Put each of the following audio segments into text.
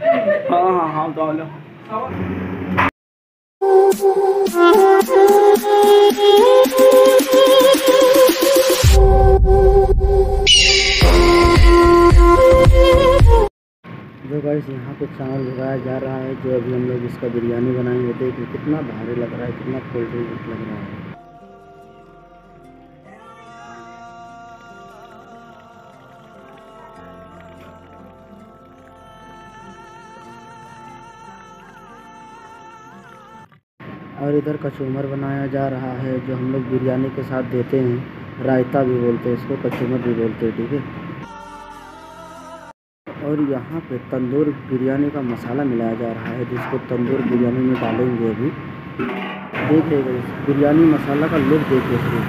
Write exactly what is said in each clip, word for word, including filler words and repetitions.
हाँ हाँ हाँ डालो। जो गाइस यहाँ पे चावल लगाया जा रहा है, जो अभी हम लोग इसका बिरयानी बनाएंगे। देखिए कितना भारी लग रहा है, कितना कोल्ड लग रहा है। और इधर कचूमर बनाया जा रहा है, जो हम लोग बिरयानी के साथ देते हैं। रायता भी बोलते हैं इसको, कचूमर भी बोलते हैं, ठीक है। और यहाँ पे तंदूर बिरयानी का मसाला मिलाया जा रहा है, जिसको तंदूर बिरयानी में डालेंगे अभी। देखिएगा इस बिरयानी मसाला का लुक देखिए।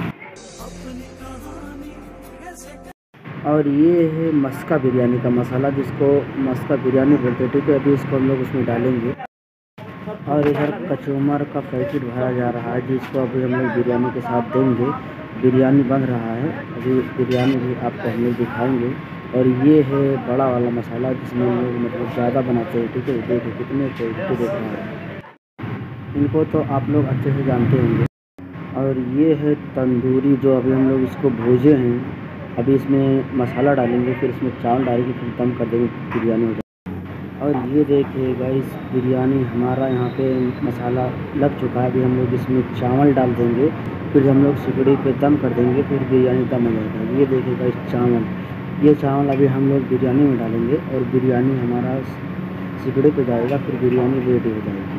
और ये है मस्का बिरयानी का मसाला, जिसको मस्का बिरयानी बोलते हैं, ठीक है। अभी इसको हम लोग उसमें डालेंगे। और इधर कचूमर का पैकेट भरा जा रहा है, जिसको अभी हम लोग बिरयानी के साथ देंगे। बिरयानी बन रहा है अभी, बिरयानी भी आपको हम लोग दिखाएंगे। और ये है बड़ा वाला मसाला, जिसमें हम लोग मतलब ज़्यादा बनाते हैं, ठीक है। देखिए कितने क्वालिटी देख रहे हैं, इनको तो आप लोग अच्छे से जानते होंगे। और ये है तंदूरी, जो अभी हम लोग इसको भूजे हैं। अभी इसमें मसाला डालेंगे, फिर इसमें चावल डालेंगे, फिर दम कर देंगे, बिरयानी हो जाएगी। और ये देखिए गाइस, बिरयानी हमारा यहाँ पे मसाला लग चुका है। अभी हम लोग इसमें चावल डाल देंगे, फिर हम लोग सिगड़ी पे दम कर देंगे, फिर बिरयानी दम हो जाएगा। ये देखिए गाइस चावल, ये चावल अभी हम लोग बिरयानी में डालेंगे और बिरयानी हमारा सिगड़ी पे जाएगा, फिर बिरयानी रेडी हो जाएगी।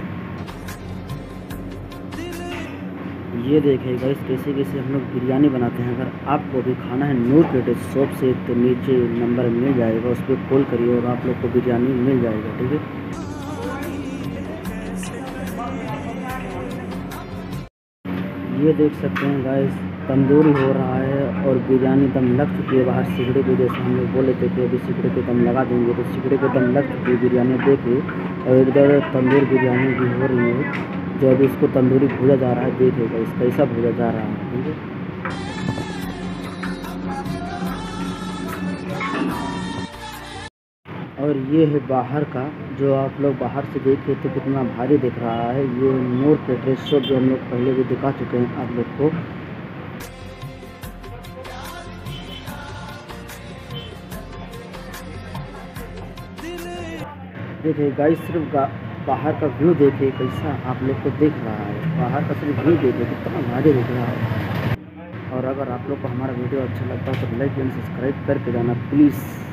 ये देखिए गाइस कैसे कैसे हम लोग बिरयानी बनाते हैं। अगर आपको भी खाना है नूर पेटेज शॉप से, तो नीचे नंबर मिल जाएगा, उस पर कॉल करिए और आप लोग को बिरयानी मिल जाएगा, ठीक है। ये देख सकते हैं गाइस, तंदूरी हो रहा है और बिरयानी दम लग चुकी है बाहर सिगड़ी पे। जैसे हम लोग बोले थे कि अभी सिगड़ी पे दम लगा देंगे, तो सिगड़ी पे दम लग चुकी है बिरयानी, देखिए। और इधर तंदूर बिरयानी भी हो रही है, जो अभी इसको तंदूरी भूजा जा रहा है। देखिएगा इस कैसा भूजा जा रहा है, ठीक है। और ये है बाहर का, जो आप लोग बाहर से देख रहे थे कितना भारी दिख रहा है। ये नूर पेट्रेस शॉप, जो हम लोग पहले भी दिखा चुके हैं आप लोग को। देखिए गाइस, सिर्फ बाहर का व्यू देखिए कैसा आप लोग को दिख रहा है। बाहर का सिर्फ व्यू देखिए कितना भारी दिख रहा है। और अगर आप लोग को हमारा वीडियो अच्छा लगता है तो लाइक एंड सब्सक्राइब करके जाना प्लीज़।